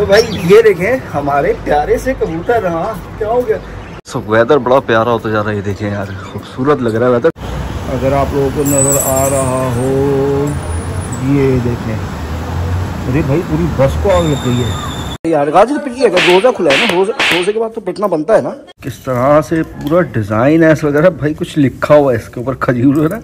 तो भाई ये देखें हमारे प्यारे से कबूतर। हाँ क्या हो गया। सब वेदर बड़ा प्यारा होता जा रहा है, ये देखें यार खूबसूरत लग रहा है वेदर। अगर आप लोगों को नजर आ रहा हो ये देखें, अरे भाई पूरी बस को आग लग गई है यार। गाजी तो पिटिएगा, रोजा खुला है ना, रोजे के बाद तो पिटना बनता है ना। किस तरह से पूरा डिजाइन है वगैरह, भाई कुछ लिखा हुआ है इसके ऊपर खजूर है ना।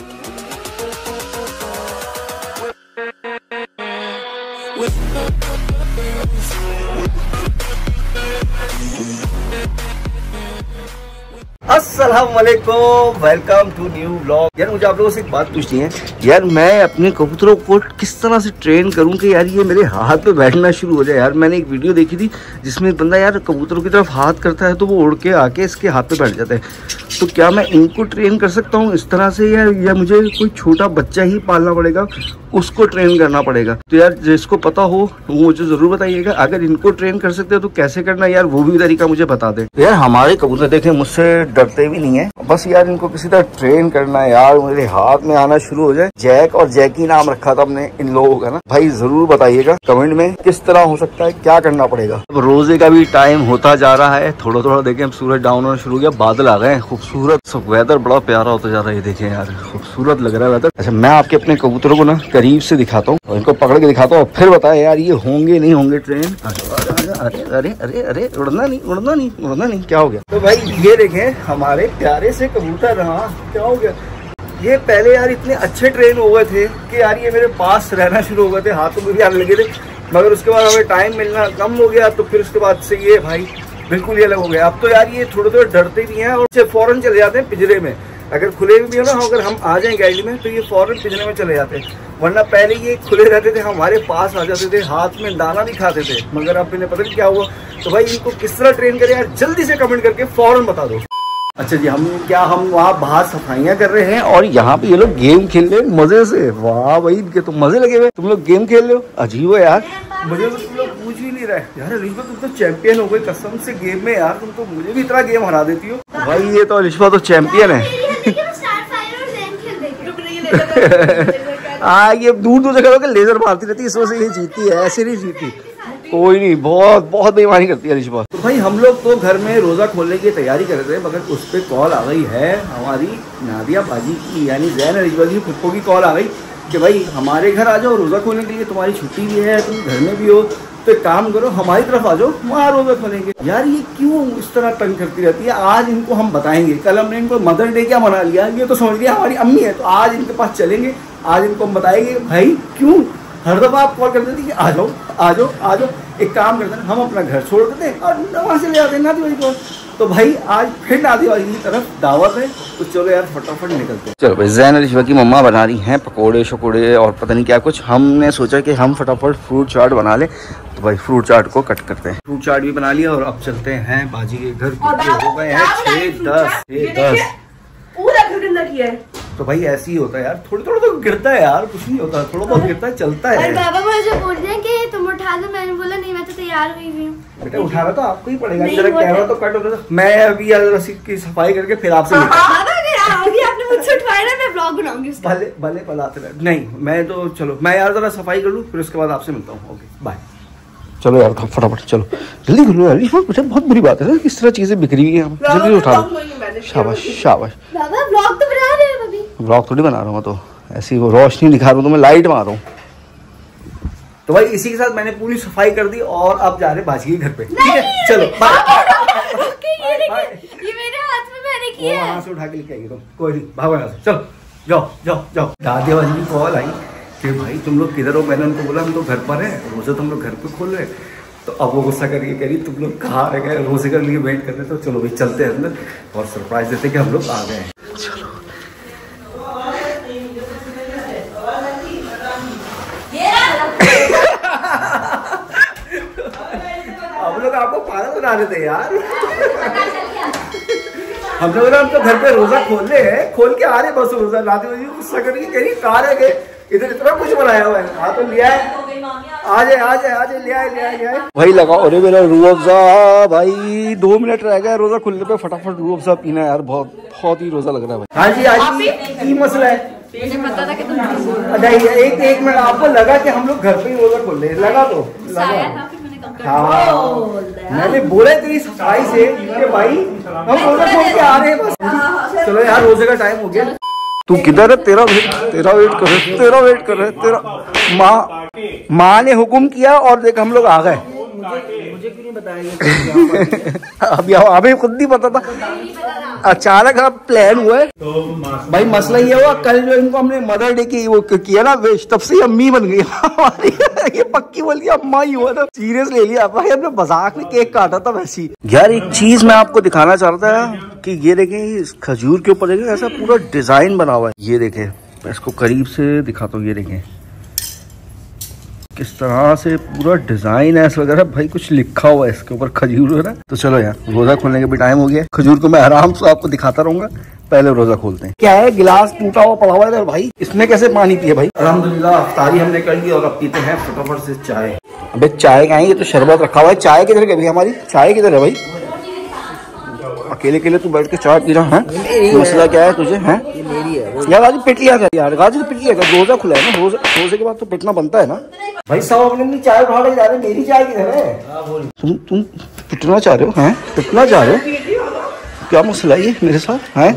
अस्सलामुअलैकुम, वेलकम टू न्यू व्लॉग। यार मुझे आप लोगों से एक बात पूछनी है यार, मैं अपने कबूतरों को किस तरह से ट्रेन करूं कि यार ये मेरे हाथ पे बैठना शुरू हो जाए। यार मैंने एक वीडियो देखी थी जिसमें बंदा यार कबूतरों की तरफ हाथ करता है तो वो उड़ के आके इसके हाथ पे बैठ जाता है। तो क्या मैं इनको ट्रेन कर सकता हूँ इस तरह से या मुझे कोई छोटा बच्चा ही पालना पड़ेगा, उसको ट्रेन करना पड़ेगा? तो यार जिसको पता हो वो मुझे जरूर बताइएगा। अगर इनको ट्रेन कर सकते हो तो कैसे करना यार, वो भी तरीका मुझे बता दे। यार हमारे कबूतर देखें मुझसे डरते भी नहीं है, बस यार इनको किसी तरह ट्रेन करना है यार, मेरे हाथ में आना शुरू हो जाए। जैक और जैकी नाम रखा था हमने इन लोगों का ना। भाई जरूर बताइएगा कमेंट में किस तरह हो सकता है, क्या करना पड़ेगा। अब रोजे का भी टाइम होता जा रहा है, थोड़ा थोड़ा देखें अब सूरज डाउन होना शुरू हो गया, बादल आ गए हैं खूबसूरत। सब वेदर बड़ा प्यारा होता जा रहा है, ये देखें यार खूबसूरत लग रहा है वेदर। अच्छा मैं आपके अपने कबूतरों को ना करीब से दिखाता हूँ और इनको पकड़ के दिखाता हूँ, फिर बताए यार ये होंगे नहीं होंगे ट्रेन। अरे अरे अरे अरे उड़ना नहीं, क्या हो गया। तो भाई ये देखें हमारे प्यारे से कबूतर। हाँ क्या हो गया। ये पहले यार इतने अच्छे ट्रेन हो गए थे कि यार ये मेरे पास रहना शुरू हो गए थे, हाथों में भी आने लगे थे, मगर उसके बाद हमें टाइम मिलना कम हो गया, तो फिर उसके बाद से ये भाई बिल्कुल ही अलग हो गया। अब तो यार ये थोड़े थोड़े डरते भी हैं और फौरन चले जाते हैं पिंजरे में। अगर खुले भी हो ना, अगर हम आ जाएं गैलरी में तो ये फौरन पिंजरे में चले जाते हैं, वरना पहले ये खुले रहते थे, हमारे पास आ जाते थे, हाथ में दाना भी खाते थे। मगर अब इन्हें पता नहीं क्या हुआ। तो भाई इनको किस तरह ट्रेन करें यार, जल्दी से कमेंट करके फौरन बता दो। अच्छा जी, हम वहाँ बाहर सफाइयाँ कर रहे हैं और यहाँ पे ये लोग गेम खेल रहे हैं मजे से। वाह भाई इनके तो मजे लगे हुए, तुम लोग गेम खेल रहे हो, अजीब है यार। मुझे तो तुम लोग पूछ ही नहीं रहे यार। अलिशा तुम तो चैंपियन हो गई कसम से गेम में यार, तुम तो मुझे भी इतना गेम हरा देती हो। भाई ये तो अलिशा तो चैंपियन है। ये दूर दूर से खड़े होकर लेजर मारती रहती है, इस वजह से ये जीतती है, ऐसे नहीं जीतती। कोई नहीं, बहुत बेईमानी करती है अलिशा। तो भाई हम लोग तो घर में रोजा खोलने की तैयारी कर रहे थे, मगर उस पर कॉल आ गई है हमारी नादिया बाजी की, यानी जैन अलिशा की फुप्पो की कॉल आ गई कि भाई हमारे घर आ जाओ रोजा खोलने के लिए, तुम्हारी छुट्टी भी है, तुम घर में भी हो, तो एक काम करो हमारी तरफ आ जाओ, वहाँ रोजा खोलेंगे। यार ये क्यों इस तरह तंग करती रहती है। आज इनको हम बताएंगे, कल हमने इनको मदर डे क्या मना लिया, ये तो समझ लिया हमारी अम्मी है, तो आज इनके पास चलेंगे, आज इनको हम बताएंगे भाई क्यों हर दफा आप कॉल करते थे कि आ जाओ आ जाओ आ जाओ। एक काम करते हैं, हम अपना घर छोड़ देते हैं और वहाँ से ले आते हैं नादिया को। तो भाई आज फिर नादिया की तरफ दावत है, तो चलो यार फटाफट निकलते हैं। चलो भाई जैन अलिशा की मम्मा बना रही हैं पकोड़े शकोड़े और पता नहीं क्या कुछ। हमने सोचा कि हम फटाफट फ्रूट चाट बना लें, तो भाई फ्रूट चाट को कट करते हैं। फ्रूट चाट भी बना लिया और अब चलते हैं बाजी के घर। हो गए हैं 6-10 पूरा घर गंदा किया है। तो भाई ऐसे ही होता है यार, थोड़ा थोड़ा तो गिरता है यार, कुछ नहीं होता, थोड़ा बहुत गिरता है, चलता है। बाबा मुझे बोल रहे हैं कि तुम उठा दो, मैंने बोला नहीं मैं तो तैयार हुई हुई हूँ। बेटा उठाना तो आपको ही पड़ेगा, जरा कैमरा तो कट होता है। मैं अभी रस्सी की सफाई करके फिर आपसे अभी आपने मुझसे उठवाया ना, मैं व्लॉग बनाऊंगी। भले पलाते रहे। नहीं मैं तो चलो मैं यार जरा सफाई कर लूँ, फिर उसके बाद आपसे मिलता हूँ। Okay bye. चलो यार फटाफट चलो जल्दी कर लो यार, बेटा बहुत बुरी बात है किस तरह चीजें बिखरी हुई हैं, जल्दी उठा लो। शाबाश शाबाश। बाबा व्लॉग तो बना रहे हो अभी? व्लॉग थोड़ी बना रहा हूँ, तो ऐसी वो रोशनी दिखा रहा हूँ, तो मैं लाइट मार रहा हूँ। तो भाई इसी के साथ मैंने पूरी सफाई कर दी और अब जा रहे बाजी के घर पे, ठीक है? चलो बाय। ये मेरे हाथ में मैंने किया है, वहां से उठा के लेके आइए तुम, कोई नहीं भागो यहाँ से, चलो जाओ जाओ जाओ। दादी बाजी की कॉल आई कि भाई तुम लोग किधर हो, मैंने उनको बोला हम तो घर पर है, रोजे तुम लोग घर पे खोल रहे। तो अब वो गुस्सा करके कह रही तुम लोग कहाँ रह गए, रोजे के लिए वेट कर रहे। तो चलो भाई चलते हैं अंदर और सरप्राइज देते कि हम लोग आ गए हैं। चलो हम लोग आपको पागल बना देते यार। हम लोग हम तो घर पे रोजा खोल रहे हैं, खोल के आ रहे बस रोजा। रात में गुस्सा करके कह रही कहाँ रह गए, इधर इतना कुछ बनाया हुआ है। हाँ तो लिया है, आ जाए ले आए। भाई लगाओ, अरे मेरा रूह अफ़ज़ा भाई 2 मिनट रह गए रोजा खुलने पे, फटाफट रूह अफ़ज़ा पीना है यार, बहुत ही रोजा लग रहा है भाई। हाँ जी आज की मसला है, मुझे पता था कि तुम एक मिनट आपको लगा कि हम लोग घर पे ही रोजा खोल रहे हैं, लगा तो लगा मैंने बोला तेरी सफाई से कि भाई हम रोजा खोल के आ रहे हैं बस। चलो यार रोजे का टाइम हो गया। तू किधर है? तेरा वेट कर रहे तेरा माँ ने हुक्म किया और देख हम लोग आ गए। मुझे क्यों नहीं बताया? अभी खुद नहीं पता था, अचानक अब प्लान हुआ है। तो भाई मसला ये हुआ, कल जो इनको हमने मदर डे की वो किया ना वेश, तब से अम्मी बन गई हमारी। ये पक्की बोल दिया अम्मा ही हुआ था, सीरियस ले लिया भाई। हमने मजाक में केक काटा था वैसी। यार एक चीज मैं आपको दिखाना चाह रहा था कि ये देखें खजूर के ऊपर देखें ऐसा पूरा डिजाइन बना हुआ है। ये देखें, मैं इसको करीब से दिखाता हूँ। ये देखें किस तरह से पूरा डिजाइन है वगैरह, भाई कुछ लिखा हुआ है इसके ऊपर खजूर है ना। तो चलो यार रोजा खोलने का भी टाइम हो गया। खजूर को मैं आराम से आपको दिखाता रहूंगा, पहले रोजा खोलते हैं। क्या है, गिलास टूटा हुआ पड़ा हुआ है भाई, इसमें कैसे पानी पिए भाई। अल्हम्दुलिल्लाह अफ्तारी हमने कर ली और अब पीते हैं फटाफट से चाय। अबे चाय का ये तो शरबत रखा हुआ है, चाय किधर गई हमारी? चाय किधर है भाई? अकेले अकेले तू बैठ के चाय पी रहा है, मसला क्या है तुझे? है मेरी है यार, गाजी पिट लिया कर यार, गाजी पिट लिया कर। रोजा खुला है ना, रोजे के बाद तो पिटना बनता है ना भाई। सब अपनी चाय उठा ले जा रहे, मेरी चाय किधर है? तुम पिटना चाह रहे हो? हैं पिटना चाह रहे हो? क्या मसला है ये मेरे साथ? हैं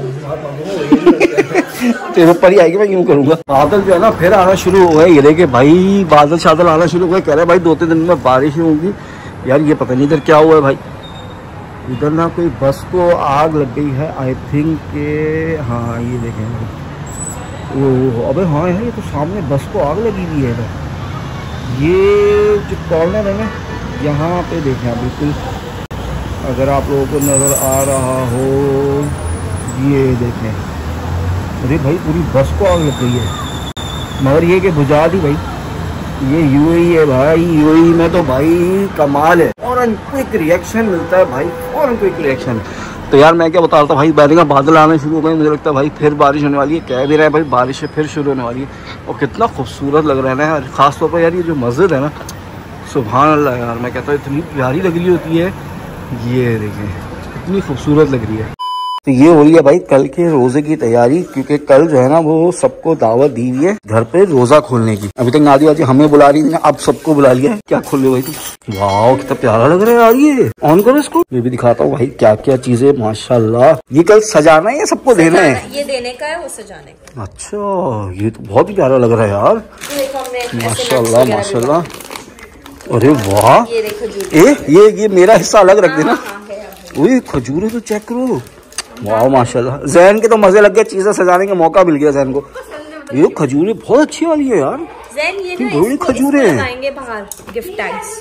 तेरे ऊपर ही आएगी, मैं यूं करूंगा। बादल जो है ना फिर आना शुरू हो गए। ये देखे भाई बादल शादल आना शुरू हो गए। कह रहे भाई 2-3 दिन में बारिश होगी। यार ये पता नहीं इधर क्या हुआ है भाई। इधर ना कोई बस को आग लग गई है आई थिंक के। हाँ ये देखें, ओ अबे हाँ है, ये तो सामने बस को आग लगी हुई है। ये जो कॉर्नर है ना यहाँ पे देखें आप, बिल्कुल अगर आप लोगों को नज़र आ रहा हो, ये देखें। अरे भाई पूरी बस को आग लग गई है, मगर ये कि बुझा दी भाई। ये यूएई है भाई, यूएई में तो भाई कमाल है, और क्विक रिएक्शन मिलता है भाई, और क्विक रिएक्शन। तो यार मैं क्या बता रहा था भाई, बैठे का बादल आने शुरू हो गए। मुझे लगता है भाई फिर बारिश होने वाली है, कह भी रहा है भाई बारिश फिर शुरू होने वाली है। और कितना खूबसूरत लग रहा है ना यार, खासतौर पर यार ये जो मस्जिद है ना, सुभान अल्लाह यार, मैं कहता हूँ इतनी प्यारी लग रही होती है। ये देखें कितनी खूबसूरत लग रही है। तो ये हो रही है भाई कल के रोजे की तैयारी, क्योंकि कल जो है ना वो सबको दावत दी हुई है घर पे रोजा खोलने की। अभी तक नादी वादी हमें बुला रही है, अब सबको बुला लिया है। क्या खोल रहे भाई तुम? वाह कितना प्यारा लग रहा है यार, ये ऑन करो इसको, ये भी दिखाता हूँ भाई क्या क्या चीजें माशाल्लाह। ये कल सजाना है या सबको देना है? ये देने का है, वो सजाने का। अच्छा ये तो बहुत ही प्यारा लग रहा है यार, माशाल्लाह माशाल्लाह। अरे वाह, ये मेरा हिस्सा अलग रख देना। वही खजूर है तो चेक करो, वाह माशाल्लाह। जैन के तो मजे लग गए, चीजें सजाने का मौका मिल गया जैन को। ये खजूरें बहुत अच्छी वाली है यार, बड़ी खजूरें हैं बाहर, गिफ्ट टैग्स।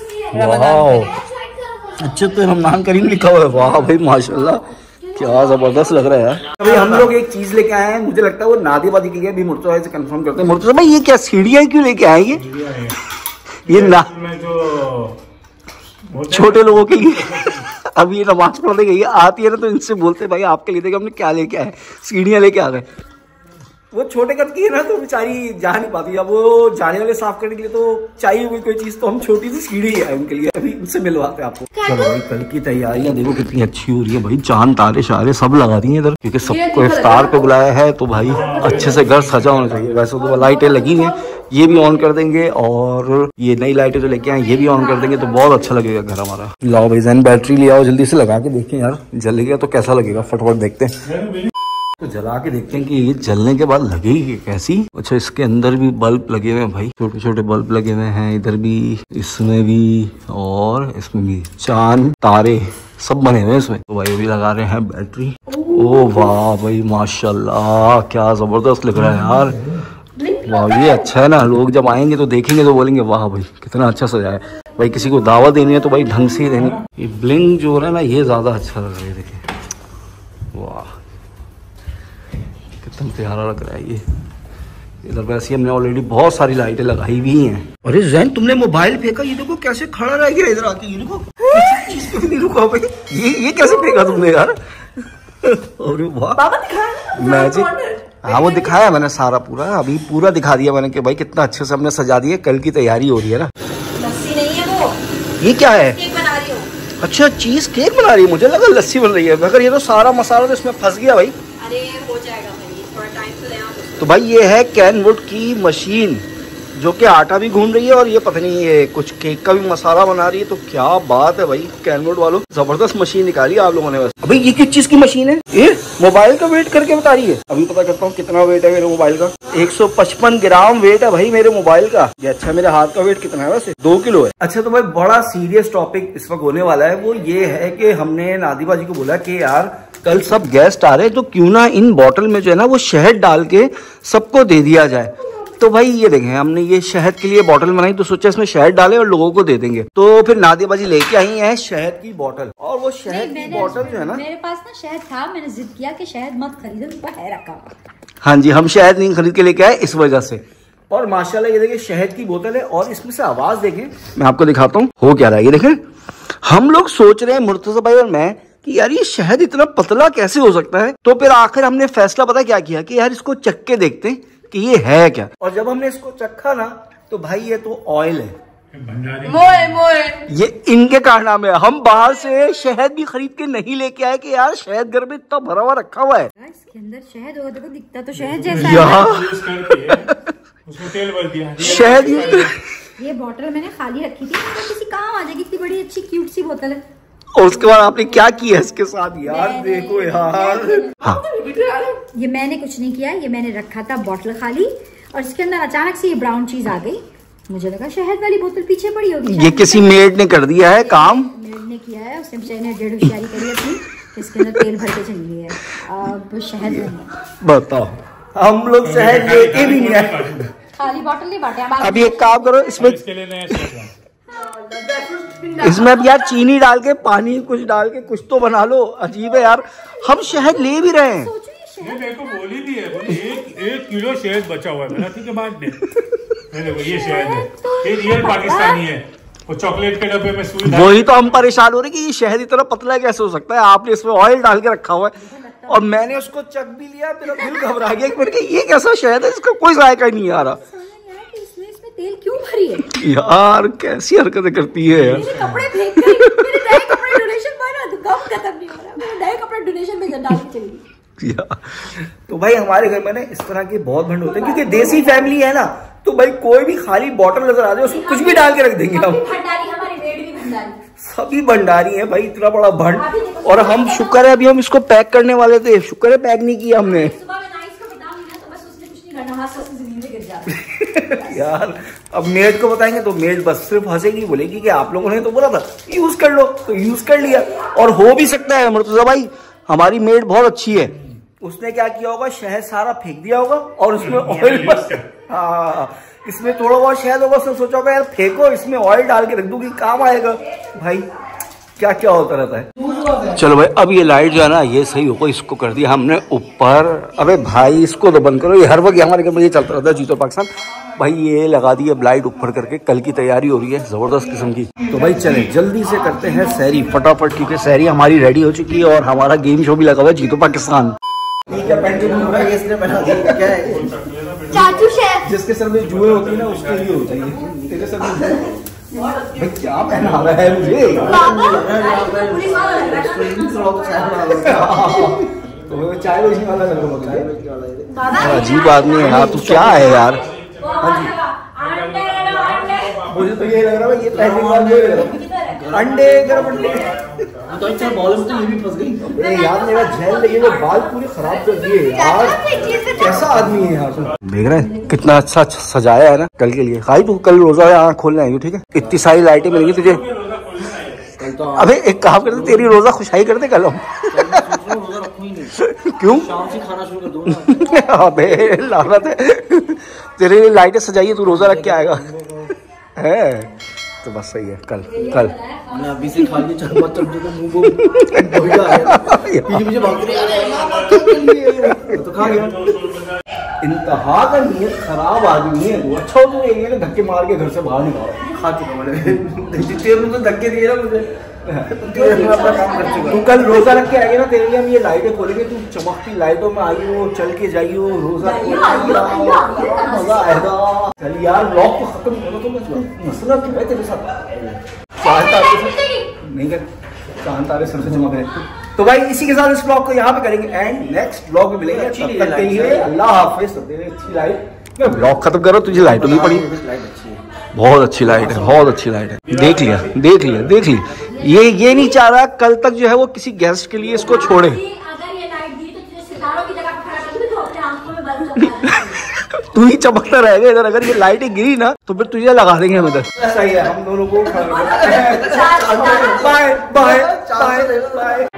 वाह अच्छा, तो रमजान करीम लिखा हुआ है। वाह भाई माशाल्लाह, क्या जबरदस्त लग रहा है यार। अभी हम लोग एक चीज लेके आए हैं, मुझे लगता है वो नादी वादी के लिए भी मुर्तजा से कंफर्म करते हैं। मुर्तजा भाई ये क्या सीढ़ियां क्यों लेके आए? ये ना छोटे लोगों के लिए अभी ये नमाज पढ़ने गई आती है ना, तो इनसे बोलते भाई आपके लिए हमने क्या लेके आए, सीढ़ियां लेके आ गए। वो छोटे करती है ना तो बेचारी जा नहीं पाती, अब वो जाने वाले साफ करने के लिए तो चाहिए हुई कोई चीज, तो हम छोटी सी सीढ़ी है उनके लिए, अभी उनसे मिलवाते हैं आपको। चलो भाई कल की तैयारियां देखो कितनी अच्छी हो रही है भाई, चांद तारे शारे सब लगा दिए इधर, क्योंकि सबको इफ्तार पे बुलाया है तो भाई अच्छे से घर सजा होना चाहिए। वैसे तो लाइटें लगी हैं, ये भी ऑन कर देंगे, और ये नई लाइटें जो लेके आए ये भी ऑन कर देंगे, तो बहुत अच्छा लगेगा घर हमारा। लाओ भाई जैन बैटरी ले आओ, जल्दी से लगा के देखें यार, जल गया तो कैसा लगेगा, फटाफट देखते हैं। तो जला के देखते हैं कि ये जलने के बाद लगेगी कैसी। अच्छा इसके अंदर भी बल्ब लगे हुए हैं भाई, छोटे छोटे बल्ब लगे हुए हैं, इधर भी, इसमें भी, और इसमें भी, चांद तारे सब बने हुए हैं इसमें। तो भाई अभी लगा रहे हैं बैटरी। ओ वाह भाई माशाल्लाह, क्या जबरदस्त लग रहा है यार। वाह ये अच्छा है ना, लोग जब आएंगे तो देखेंगे तो बोलेंगे वाह भाई कितना अच्छा सजाया है। भाई किसी को दावत देनी है तो भाई ढंग से ही देनी। ये ब्लिंग जो है ना ये ज्यादा अच्छा लग रहा है, देखिए वाह कितना प्यारा लग रहा है ये। इधर वैसे हमने ऑलरेडी बहुत सारी लाइटें लगाई हुई हैं। अरे जैन तुमने मोबाइल फेंका, ये देखो कैसे खड़ा रह गया इधर आके, ये देखो किसी चीज पे भी नहीं रुका भाई, ये कैसे फेंका तुमने यार? अरे वाह मैजिक। हाँ वो दिखाया मैंने सारा पूरा, अभी पूरा दिखा दिया मैंने कि भाई कितना अच्छे से हमने सजा दिया। कल की तैयारी हो रही है ना। लस्सी नहीं है वो, ये क्या है? केक बना रही हूँ। अच्छा चीज केक बना रही है, मुझे लगा लस्सी बन रही है, मगर ये तो सारा मसाला तो इसमें फंस गया भाई। अरे हो जाएगा भाई, थोड़ा टाइम तो लेना। तो भाई ये है कैनवुड की मशीन, जो कि आटा भी गूंद रही है और ये पता नहीं ये कुछ केक का भी मसाला बना रही है। तो क्या बात है भाई कैनवुड वालों, जबरदस्त मशीन निकाली आप लोगों ने। बस अभी ये किस चीज की मशीन है? ये मोबाइल का वेट करके बता रही है। अभी पता करता हूँ कितना वेट है मेरे मोबाइल का। 155 ग्राम वेट है भाई मेरे मोबाइल का। ये अच्छा मेरे हाथ का वेट कितना है? वैसे 2 किलो है। अच्छा तो भाई बड़ा सीरियस टॉपिक इस वक्त होने वाला है, वो ये है कि हमने नादिबा जी को बोला कि यार कल सब गेस्ट आ रहे हैं तो क्यों ना इन बॉटल में जो है ना वो शहद डाल के सबको दे दिया जाए। तो भाई ये देखें हमने ये शहद के लिए बोतल बनाई तो सोचा इसमें शहद डालें और लोगों को दे देंगे। तो फिर नादिबा जी लेके आई है शहद की बोतल, और वो शहद की बोतल जो है ना, मेरे पास ना शहद था, मैंने जिद किया कि शहद मत खरीदो, है रखा। हाँ जी, हम शहद नहीं खरीद के लेके आए इस वजह से। और माशाल्लाह ये देखिए शहद की बोतल है और इसमें से आवाज देखें, मैं आपको दिखाता हूँ हो क्या रहा है। ये देखें हम लोग सोच रहे हैं मुर्तजा भाई और मैं कि यार ये शहद इतना पतला कैसे हो सकता है। तो फिर आखिर हमने फैसला पता क्या किया कि यार इसको चख के देखते हैं कि ये है क्या। और जब हमने इसको चखा ना तो भाई ये तो ऑयल है। मोए ये इनके कारनामे है। हम बाहर से शहद भी खरीद के नहीं लेके आए कि यार शहद घर में इतना भरा हुआ रखा हुआ है। इसके अंदर शहद होगा तो दिखता तो शहद जैसा है। उसमें तेल भर दिया शहद ये बोतल मैंने खाली रखी थी, किसी काम आ जाएगी, इतनी बड़ी अच्छी क्यूट सी बोतल है। और उसके बाद आपने क्या किया इसके साथ यार? देखो यार हाँ। ये मैंने कुछ नहीं किया, ये मैंने रखा था बोतल खाली और इसके अंदर अचानक से ये ब्राउन चीज आ गई। मुझे लगा शहद वाली बोतल पीछे पड़ी होगी। ये किसी मेड ने कर दिया है काम। मेड ने किया है, उसने बेचारे ने डेढ़ होशियारी करी अपनी, इसके अंदर तेल भर के चली है। अब शहद नहीं, बताओ हम लोग शहद लेके भी नहीं आए, खाली बोतल नहीं बांटे। अभी एक काम करो इसमें अब यार चीनी डाल के पानी कुछ डाल के कुछ तो बना लो। अजीब है यार, हम शहद ले भी रहे हैं। मेरे को बोली भी है, एक किलो शहद बचा हुआ है। मैंने ठीक है बांट दे। देखो ये शहद है, ये रियल पाकिस्तानी है। वो चॉकलेट के डब्बे में सुई, वही तो हम परेशान हो रहे कि ये शहद इतना पतला कैसे हो सकता है। आपने इसमें ऑयल डाल के रखा हुआ है और मैंने उसको चख भी लिया। मेरा दिल घबरा गया कि ये कैसा शहद है, इसका कोई जायका ही नहीं आ रहा। तेल क्यों भरी है यार? कैसी हरकतें करती है यार। कपड़े फेंक कर, मेरे नए कपड़े डोनेशन में ना, तो गम खत्म नहीं हो रहा। मेरे नए कपड़े डोनेशन में डाल के चली। तो भाई हमारे घर में ना इस तरह के बहुत भंड होते हैं क्योंकि देसी फैमिली है ना। तो भाई कोई भी खाली बॉटल नजर आ जाए उसमें कुछ भी डाल के रख देंगे हम। सभी भंडारी है भाई, इतना बड़ा भंड। और हम शुक्र है अभी हम इसको पैक करने वाले थे, शुक्र है पैक नहीं किया हमने। यार अब मेड को बताएंगे तो मेड बस सिर्फ हंसेगी, बोलेगी कि आप लोगों ने तो बोला था यूज कर लो, तो यूज कर लिया। और हो भी सकता है मुर्तजा भाई हमारी मेड बहुत अच्छी है, उसने क्या किया होगा शहद सारा फेंक दिया होगा और उसमें ऑयल बस, हाँ इसमें थोड़ा बहुत शहद होगा, उसने सोचा होगा यार फेंको इसमें ऑयल डाल के रख दूंगी काम आएगा। भाई क्या क्या होता रहता है। चलो भाई अब ये लाइट जो है ना ये सही होगा, इसको कर दिया हमने ऊपर। अबे भाई इसको तो बंद करो, ये हर वक्त हमारे घर में ये चलता रहता है जीतो पाकिस्तान। भाई ये लगा दी अब लाइट ऊपर करके, कल की तैयारी हो रही है जबरदस्त किस्म की। तो भाई चले जल्दी से करते हैं सहरी फटाफट, क्योंकि सहरी हमारी रेडी हो चुकी है और हमारा गेम शो भी लगा हुआ है जीतो पाकिस्तान। चाचू शेफ जिसके सर में जुए होती है ना उसके लिए होता है, तेरे सर में भाई क्या पहना रहा है मुझे? तो चाय बेचने वाला लग रहा है। अजीब आदमी है यार, तू क्या है यार? मुझे तो ये लग रहा है ये पहली बार अंडे गरम अंडे तो अच्छा बॉल में तो ये भी फंस गई। अरे यार मेरा झेल लगी, वो बाल पूरे खराब कर दिए यार। कैसा आदमी है यार? देख रहे हैं कितना अच्छा सजाया है ना कल के लिए। खाई तू कल रोजा आँख खोलने आई, ठीक है? इतनी सारी लाइटें मिलेंगी तुझे। अबे एक काम करते तेरी रोजा खुशाई करते कल हम। क्यों? शाम से खाना शुरू कर दूंगा। अबे लानत है, तेरे लिए लाइटें सजाइए तू रोजा रख के आएगा है तो बस सही है। कल मैं अभी से खा के चल मत तो खा गया। इंतहा का नियत खराब आदमी है वो। अच्छा तो ये धक्के मार के घर से बाहर निकालो। खा चुका मैंने तो धक्के दिए ना मुझे। अपना काम कर चुका। तू कल रोजा रख के आएगी ना, तेरे लिए हम ये लाइटें खोलेंगे, तू चमकती लाइटों में आई हो, चल के जाइयो रोजा मजा आएगा। चल यार ब्लॉग को खत्म करो तो मसला क्या है तेरे साथ? नहीं कर चांद तारे सर से चमक रहे। तो भाई इसी के साथ इस ब्लॉग को यहाँ पे करेंगे एंड नेक्स्ट ब्लॉग में मिलेंगे। तब तक के लिए अल्लाह हाफिज़। अच्छी लाइट ब्लॉग खत्म करो, तुझे लाइट नहीं पड़ी। बहुत अच्छी लाइट है, बहुत अच्छी लाइट है। देख लिया देख लिया देख लिया। ये नहीं चाह रहा कल तक जो है वो किसी गेस्ट के लिए इसको छोड़े। अगर ये लाइट दी तो तुझे सितारों की जगह खड़ा कर दूंगी, तो अपने आंखों में बल्ब चमका तू ही चमकता रहेगा इधर। अगर ये लाइटें गिरी ना तो फिर तुझे लगा देंगे हम इधर। सही है, हम दोनों को बाय बाय बाय बाय।